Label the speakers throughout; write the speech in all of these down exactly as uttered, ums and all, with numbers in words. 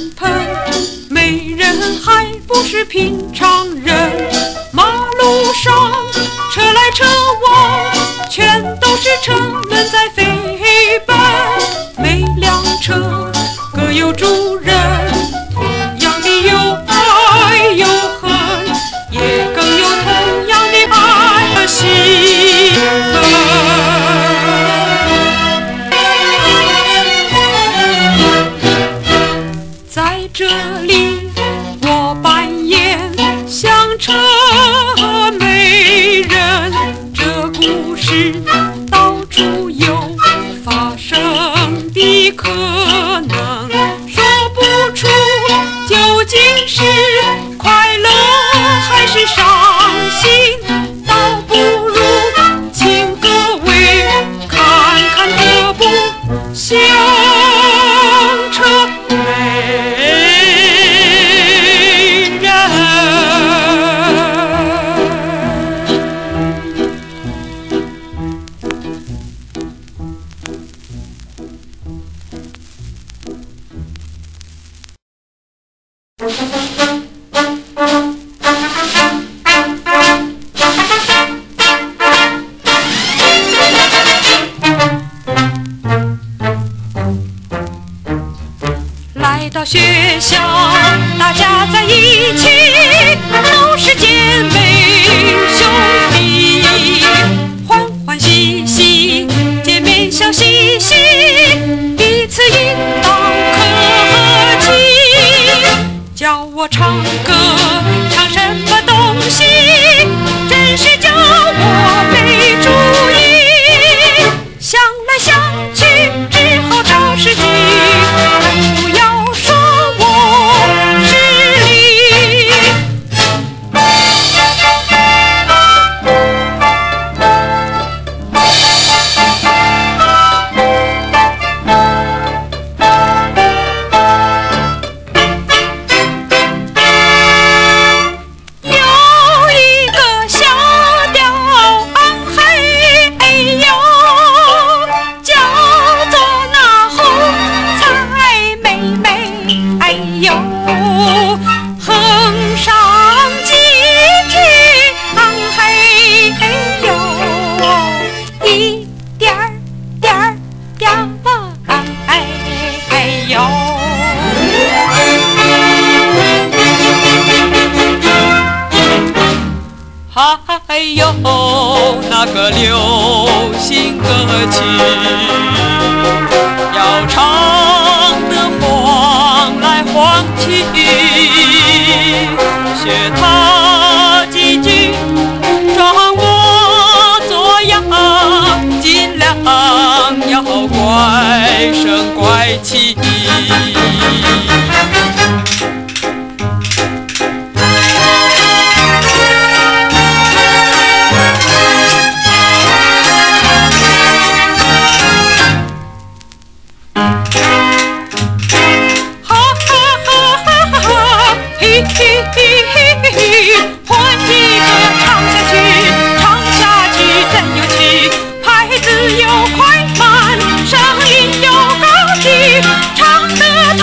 Speaker 1: 盆，美人还不是平常人。马路上车来车往，全都是车轮在飞奔。每辆车各有主人，同样的有爱有恨，也更有同样的爱和兴奋。在这里我扮演香车美人，这故事到处有发生的可能，说不出究竟是快乐还是伤心，倒不如请各位看看这部香车美人。来到学校，大家在一起，都是姐妹兄弟，欢欢喜喜，见面笑嘻嘻，彼此应当客气。叫我唱歌，唱什么东西，真是叫我没主意。想来想去，只好找时机，不要说我失礼。有一个小调啊嘿哎呦，叫做那红彩妹妹哎呦，哼上几句啊嘿哎呦，一点儿点儿点儿吧啊哎哎呦。还有那个流行歌曲，要唱得晃来晃去，学他几句，装模作样，尽量要怪声怪气。换一个唱下去，唱下去真有趣，拍子又快慢，声音又高低，唱得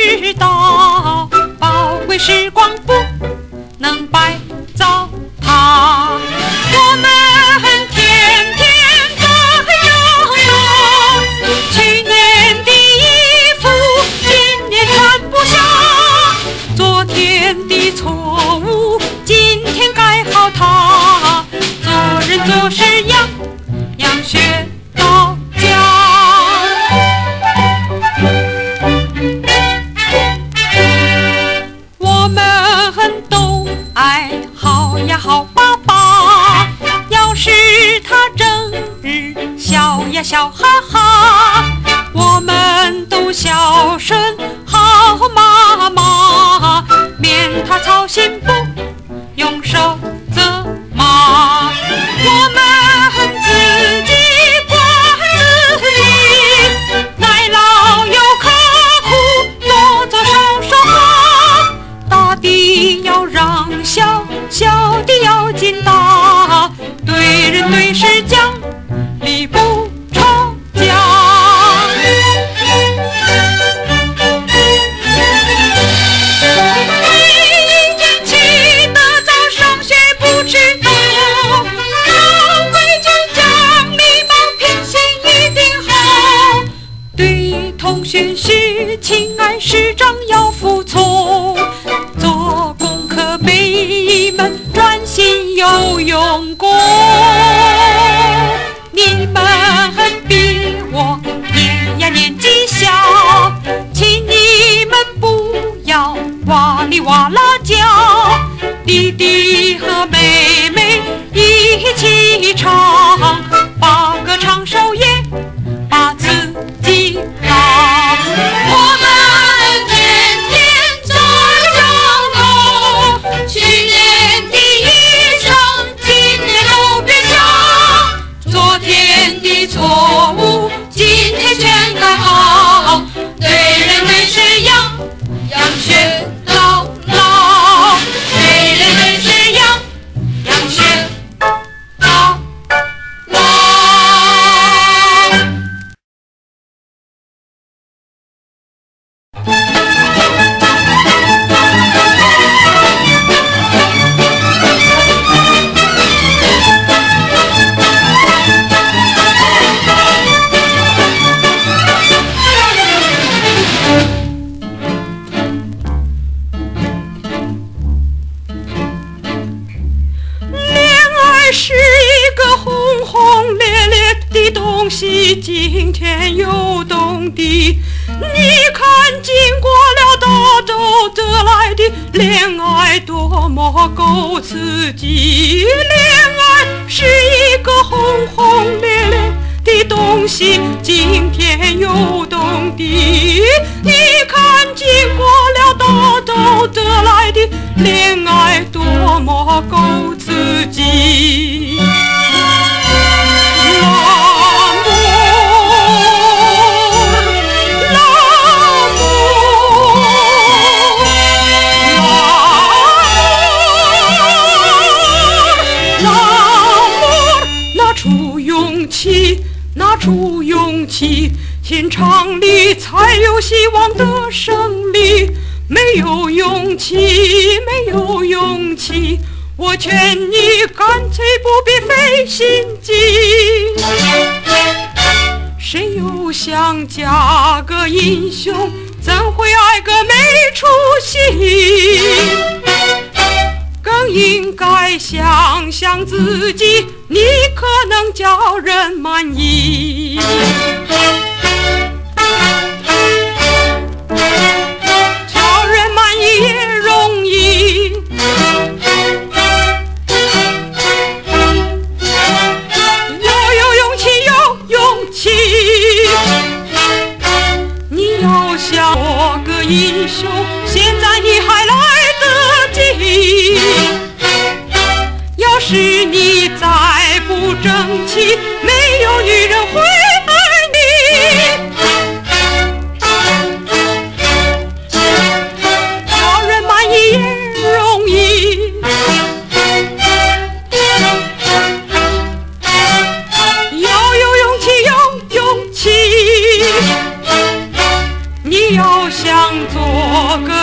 Speaker 1: 知道，宝贵时光不能白糟蹋。我们天天在游泳，去年的衣服今年穿不下，昨天的错误今天改好它，做人做事样样学到家。我们都爱好呀好爸爸，要是他整日笑呀笑哈哈，我们都孝顺好妈妈，免他操心不用受责骂。我们自己管自己，耐劳又刻苦，多做少说话，大的要让小，小的要尽大，对人对事讲理不吵架。一天起得早上学不迟到，老规矩讲礼貌品行一定好，对同学是亲爱师长要服从，做功课没们专心有用功。你们比我年呀年纪小，请你们不要哇哩哇啦叫，弟弟和妹妹一起唱，把歌唱首也把自己当。我们天天在上头，去年的衣裳今年都别想，昨天的错误今天全改好，对人对事样样学到老，对人对事样样学到老。是一个轰轰烈烈的东西，惊天又动地。你看，经过了大周得来的恋爱，多么够刺激！恋爱是一个轰轰烈烈的东西，惊天又动地。你看，经过了大周得来的恋爱，多么够刺激！拿出勇气，天场里才有希望的胜利。没有勇气，没有勇气，我劝你干脆不必费心机。谁又想嫁个英雄，怎会爱个没出息？更应该想想自己，你可能叫人满意。叫人满意也容易，要有勇气，有勇气。你要想做个英雄，现在你还来得及。要是你再不争气，没有女人会爱你。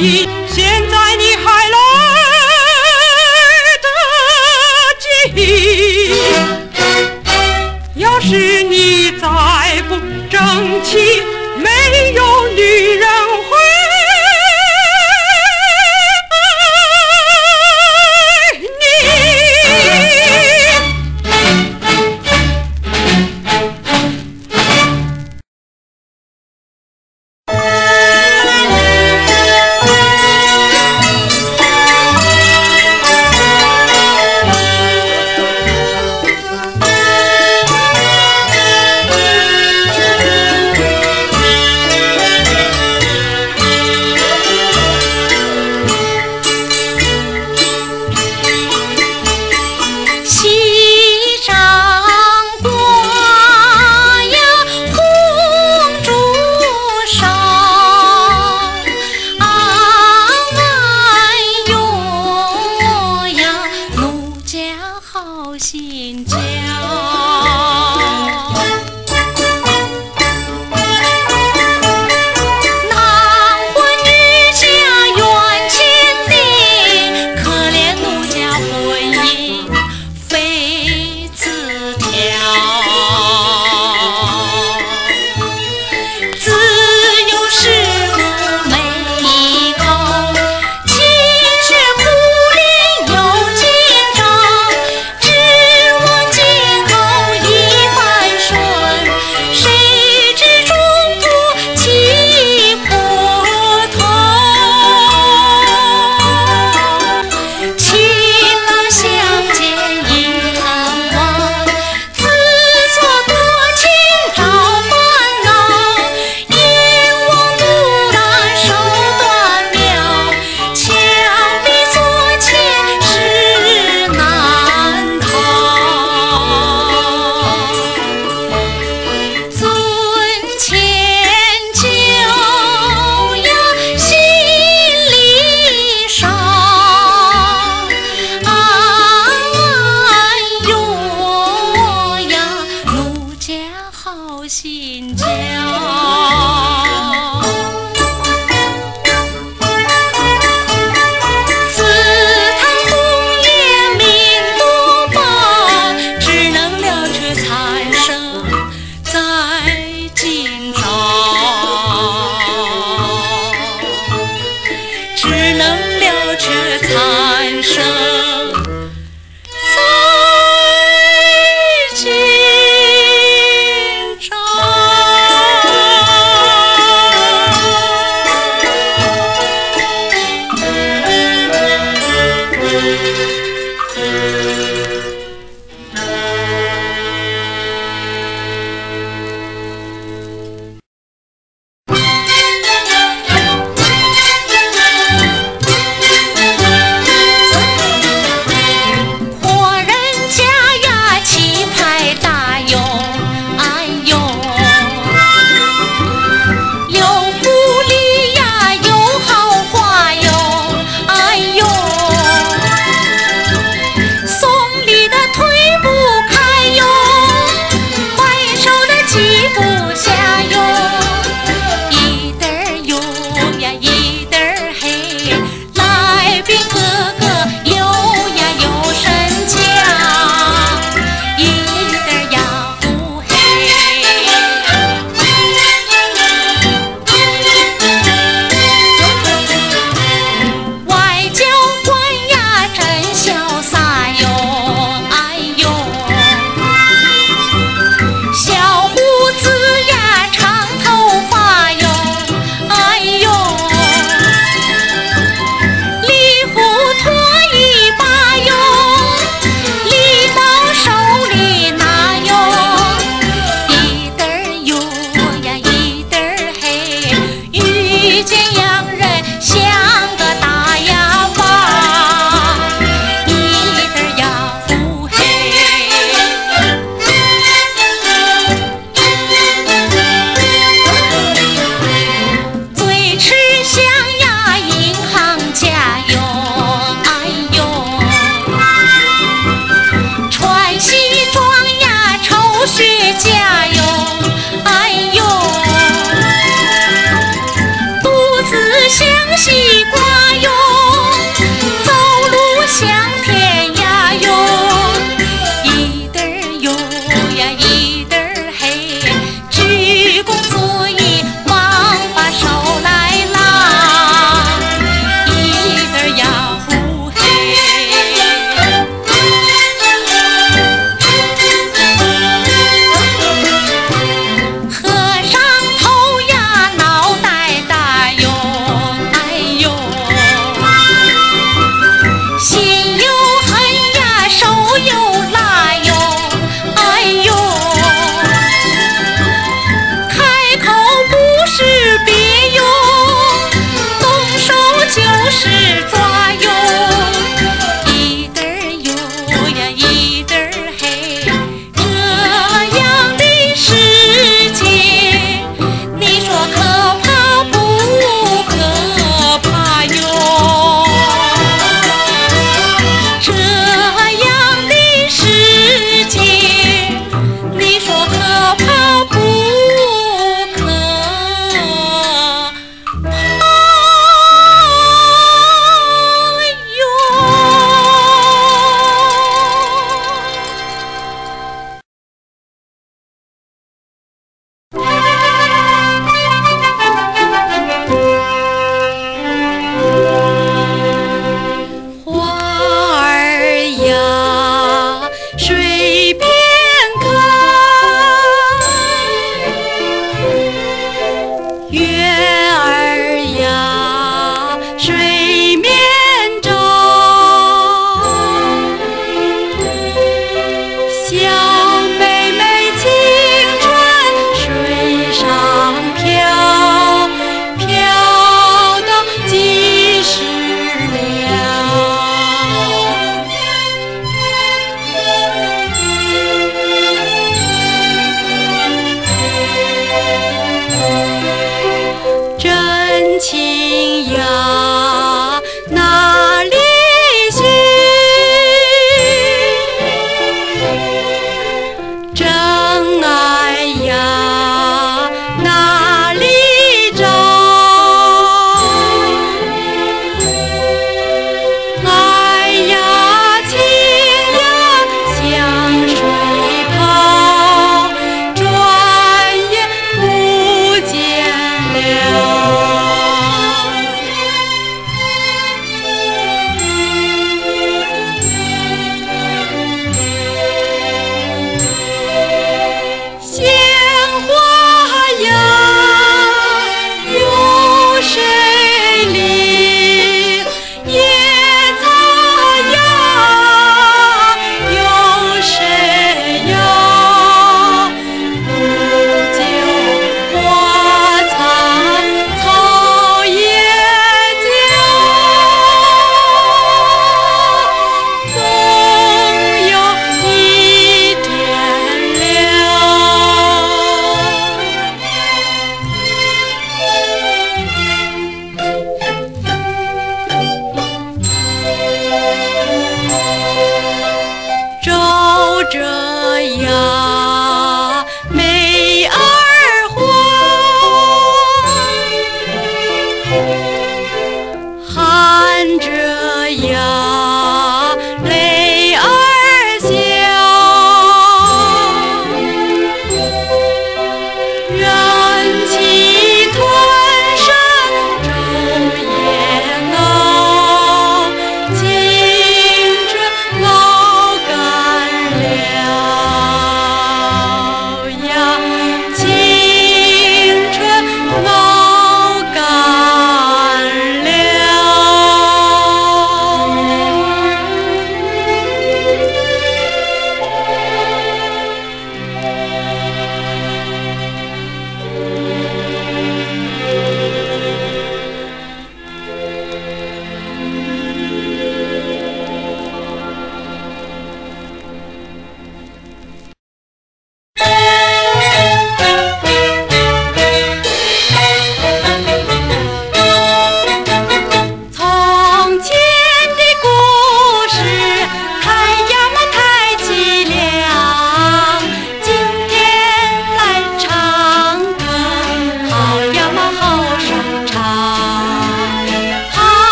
Speaker 1: 意。现在你还来得及，要是你再不争气，没有女人会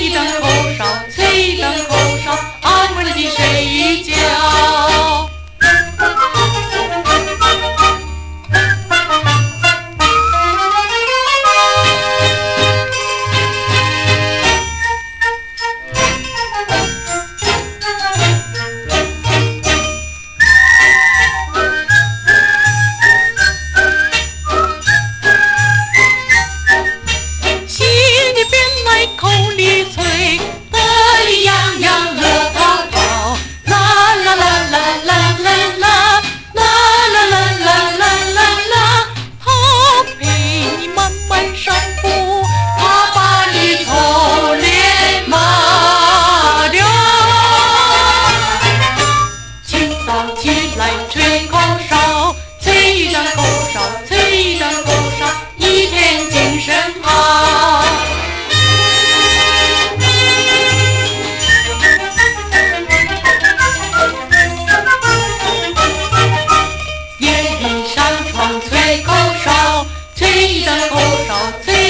Speaker 1: 一张口哨，吹一张口哨，安稳地睡一觉。口里吹，得意洋洋乐滔滔，啦啦啦啦啦啦啦，啦啦啦啦啦啦啦，他陪你慢慢上步，他把你头连马掉。清早起来吹口哨，吹一张口哨，吹一张口哨，一天精神好。吹口哨，吹一张口哨，吹。